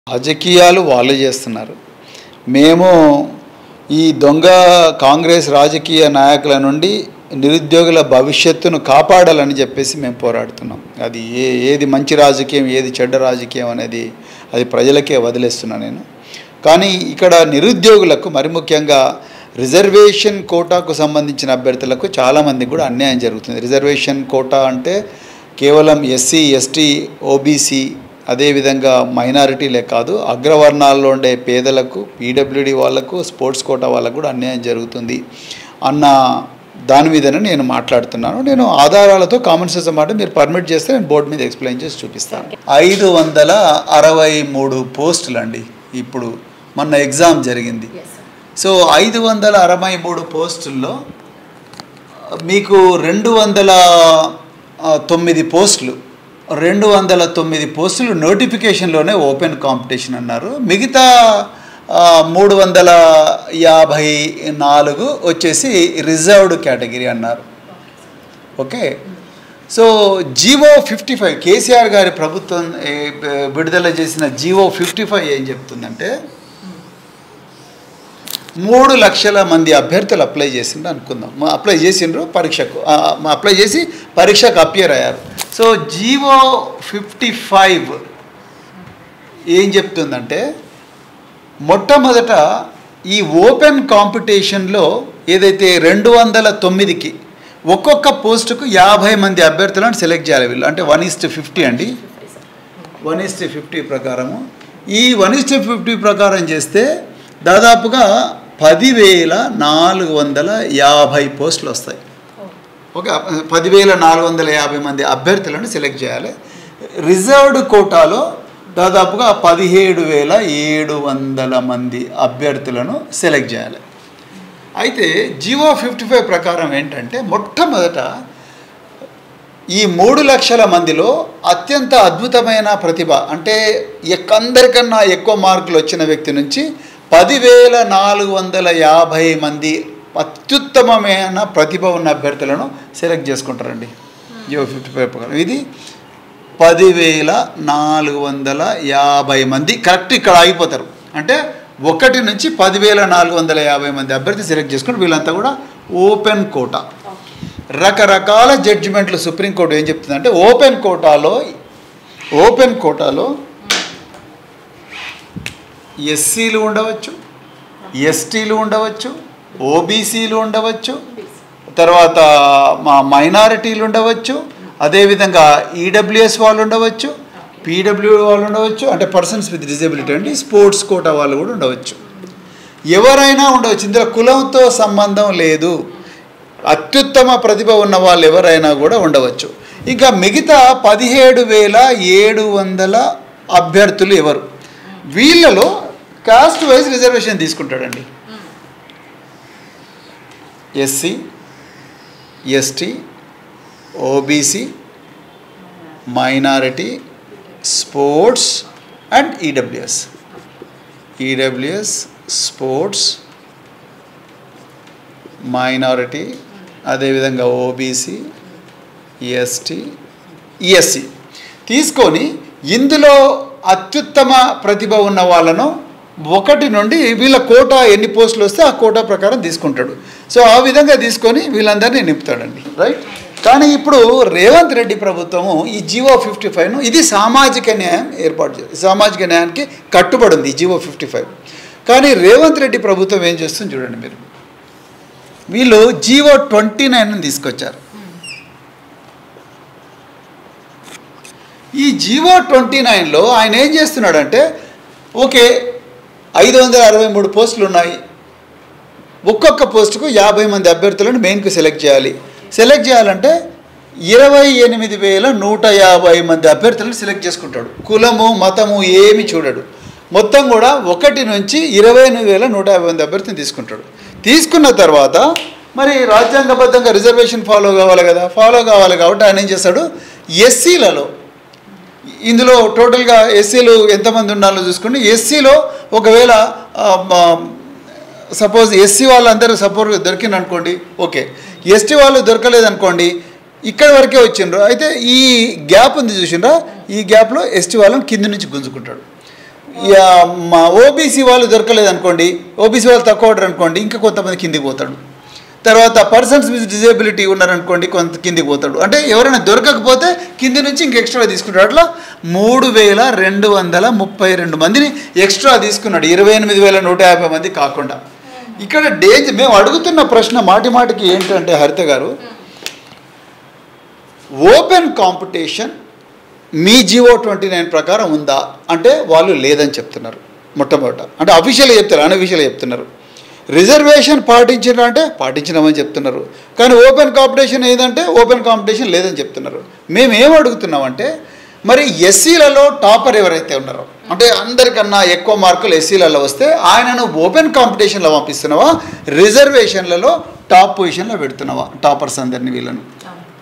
రాజకీయాలు వాళ్ళు చేస్తున్నారు. మేము ఈ దొంగ కాంగ్రెస్ రాజకీయ నాయకుల నుండి నిరుద్యోగుల భవిష్యత్తును కాపాడాలని చెప్పేసి మేము పోరాడుతున్నాం. అది ఏది మంచి రాజకీయం, ఏది చెడ్డ రాజకీయం అనేది అది ప్రజలకే వదిలేస్తున్నాను నేను. కానీ ఇక్కడ నిరుద్యోగులకు మరి ముఖ్యంగా రిజర్వేషన్ కోటాకు సంబంధించిన అభ్యర్థులకు చాలామంది కూడా అన్యాయం జరుగుతుంది. రిజర్వేషన్ కోటా అంటే కేవలం ఎస్సీ, ఎస్టీ, ఓబీసీ అదేవిధంగా మైనారిటీలే కాదు, అగ్రవర్ణాల్లో ఉండే పేదలకు, పీడబ్ల్యూడీ వాళ్ళకు, స్పోర్ట్స్ కోటా వాళ్ళకు కూడా అన్యాయం జరుగుతుంది అన్న దాని మీదనే నేను మాట్లాడుతున్నాను. నేను ఆధారాలతో కామన్ సెన్స్ మాట మీరు పర్మిట్ చేస్తే నేను బోర్డు మీద ఎక్స్ప్లెయిన్ చేసి చూపిస్తాను. 563 పోస్టులు అండి. ఇప్పుడు మొన్న ఎగ్జామ్ జరిగింది. సో 563 పోస్టుల్లో మీకు 209 పోస్టులు 209 పోస్టులు నోటిఫికేషన్లోనే ఓపెన్ కాంపిటీషన్ అన్నారు. మిగతా 354 వచ్చేసి రిజర్వ్డ్ కేటగిరీ అన్నారు. ఓకే. సో జీవో 55 కేసీఆర్ గారి ప్రభుత్వం విడుదల చేసిన జీవో 55 ఏం చెప్తుందంటే 3 లక్షల మంది అభ్యర్థులు అప్లై చేసిండ్రు అనుకుందాం. అప్లై చేసిండ్రు పరీక్షకు, అప్లై చేసి పరీక్షకు అపియర్ అయ్యారు. సో జీవో 55 ఏం చెప్తుందంటే మొట్టమొదట ఈ ఓపెన్ కాంపిటీషన్లో ఏదైతే 209కి ఒక్కొక్క పోస్టుకు 50 మంది అభ్యర్థులను సెలెక్ట్ చేయాలి వీళ్ళు. అంటే 1:50 అండి. 1:50 ప్రకారము ఈ 1:50 ప్రకారం చేస్తే దాదాపుగా 10,450 పోస్టులు వస్తాయి. ఓకే. 10,450 మంది అభ్యర్థులను సెలెక్ట్ చేయాలి. రిజర్వ్డ్ కోటాలో దాదాపుగా 17,700 మంది అభ్యర్థులను సెలెక్ట్ చేయాలి. అయితే జీవో 55 ప్రకారం ఏంటంటే మొట్టమొదట ఈ 3 లక్షల మందిలో అత్యంత అద్భుతమైన ప్రతిభ అంటే అందరికన్నా ఎక్కువ మార్కులు వచ్చిన వ్యక్తి నుంచి 10,450 మంది అత్యుత్తమమైన ప్రతిభ ఉన్న అభ్యర్థులను సెలెక్ట్ చేసుకుంటారండి జీవో 55 ప్రకారం. ఇది 10,450 మంది కరెక్ట్ ఇక్కడ ఆగిపోతారు. అంటే 1 నుంచి 10,450 మంది అభ్యర్థి సెలెక్ట్ చేసుకుంటారు. వీళ్ళంతా కూడా ఓపెన్ కోటా. రకరకాల జడ్జిమెంట్లు సుప్రీంకోర్టు ఏం చెప్తుందంటే ఓపెన్ కోటాలో ఎస్సీలు ఉండవచ్చు, ఎస్టీలు ఉండవచ్చు, ఓబీసీలు ఉండవచ్చు, తర్వాత మైనారిటీలు ఉండవచ్చు, అదేవిధంగా ఈడబ్ల్యూఎస్ వాళ్ళు ఉండవచ్చు, పీడబ్ల్యూ వాళ్ళు ఉండవచ్చు, అంటే పర్సన్స్ విత్ డిజబిలిటీ అండి, స్పోర్ట్స్ కోటా వాళ్ళు కూడా ఉండవచ్చు, ఎవరైనా ఉండవచ్చు. ఇందులో కులంతో సంబంధం లేదు. అత్యుత్తమ ప్రతిభ ఉన్న వాళ్ళు ఎవరైనా కూడా ఉండవచ్చు. ఇంకా మిగతా 17,700 అభ్యర్థులు ఎవరు? వీళ్ళలో కాస్ట్ వైజ్ రిజర్వేషన్ తీసుకుంటాడండి. SC, ST, OBC, minority, sports and EWS, sports, minority, అదేవిధంగా ఓబీసీ, ఎస్టీ, ఈఎస్సీ తీసుకొని ఇందులో అత్యుత్తమ ప్రతిభ ఉన్న వాళ్ళను 1 నుండి వీళ్ళ కోటా ఎన్ని పోస్టులు వస్తే ఆ కోటా ప్రకారం తీసుకుంటాడు. సో ఆ విధంగా తీసుకొని వీళ్ళందరినీ నింపుతాడండి. రైట్. కానీ ఇప్పుడు రేవంత్ రెడ్డి ప్రభుత్వము ఈ జీవో 55ను ఇది సామాజిక న్యాయం ఏర్పాటు చేస్తుంది. సామాజిక న్యాయానికి కట్టుబడి ఉంది ఈ జీవో 55. కానీ రేవంత్ రెడ్డి ప్రభుత్వం ఏం చేస్తుంది చూడండి మీరు. వీళ్ళు జీవో 29ని తీసుకొచ్చారు. ఈ జీవో 29లో ఆయన ఏం చేస్తున్నాడంటే ఓకే 563 పోస్టులు ఉన్నాయి. ఒక్కొక్క పోస్టుకు 50 మంది అభ్యర్థులను మెయిన్కు సెలెక్ట్ చేయాలి. సెలెక్ట్ చేయాలంటే 28,150 మంది అభ్యర్థులను సెలెక్ట్ చేసుకుంటాడు. కులము, మతము ఏమి చూడడు. మొత్తం కూడా 1 నుంచి 29,150 మంది అభ్యర్థిని తీసుకుంటాడు. తీసుకున్న తర్వాత మరి రాజ్యాంగబద్ధంగా రిజర్వేషన్ ఫాలో కావాలి కదా. ఫాలో కావాలి కాబట్టి ఆయన ఏం చేస్తాడు, ఎస్సీలలో ఇందులో టోటల్గా ఎస్సీలు ఎంతమంది ఉండాలో చూసుకుని ఎస్సీలో ఒకవేళ సపోజ్ ఎస్సీ వాళ్ళందరూ సపోర్ట్ దొరికింది అనుకోండి, ఓకే. ఎస్టీ వాళ్ళు దొరకలేదనుకోండి, ఇక్కడి వరకే వచ్చిండ్రు. అయితే ఈ గ్యాప్ ఉంది చూసిండ్రా, ఈ గ్యాప్లో ఎస్టీ వాళ్ళని కింది నుంచి గుంజుకుంటాడు. మా ఓబీసీ వాళ్ళు దొరకలేదనుకోండి, ఓబీసీ వాళ్ళు తక్కువ ఉంటారు అనుకోండి, ఇంకా కొంతమంది కిందికి పోతాడు. తర్వాత పర్సన్స్ విత్ డిజేబిలిటీ ఉన్నారనుకోండి, కొంత కిందికి పోతాడు. అంటే ఎవరైనా దొరకకపోతే కింది నుంచి ఇంక ఎక్స్ట్రా తీసుకుంటాడు. అట్లా 3232 మందిని ఎక్స్ట్రా తీసుకున్నాడు, 28,150 మంది కాకుండా. ఇక్కడ డేంజర్. మేము అడుగుతున్న ప్రశ్న మాటికి ఏంటంటే హరిత గారు, ఓపెన్ కాంపిటీషన్ మీ జీవో 29 ప్రకారం ఉందా అంటే వాళ్ళు లేదని చెప్తున్నారు మొట్టమొదట. అంటే అఫీషియల్గా చెప్తారు, అన్అఫీషియల్గా చెప్తున్నారు. రిజర్వేషన్ పాటించడం అంటే పాటించినామని చెప్తున్నారు, కానీ ఓపెన్ కాంపిటీషన్ ఏదంటే ఓపెన్ కాంపిటీషన్ లేదని చెప్తున్నారు. మేము ఏం అడుగుతున్నామంటే, మరి ఎస్సీలలో టాపర్ ఎవరైతే ఉన్నారో, అంటే అందరికన్నా ఎక్కువ మార్కులు ఎస్సీలలో వస్తే ఆయనను ఓపెన్ కాంపిటీషన్లో పంపిస్తున్నావా, రిజర్వేషన్లలో టాప్ పొజిషన్లో పెడుతున్నావా టాపర్స్ అందరినీ వీళ్ళను?